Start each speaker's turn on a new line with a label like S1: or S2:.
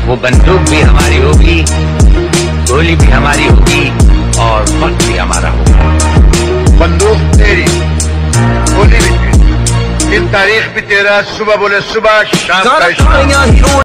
S1: वो बंदूक भी हमारी होगी, गोली भी हमारी होगी और वक्त भी हमारा होगा।
S2: बंदूक तेरी, गोली भी तेरी, दिन तारीख भी तेरा, सुबह बोले सुबह, शाम का शाम।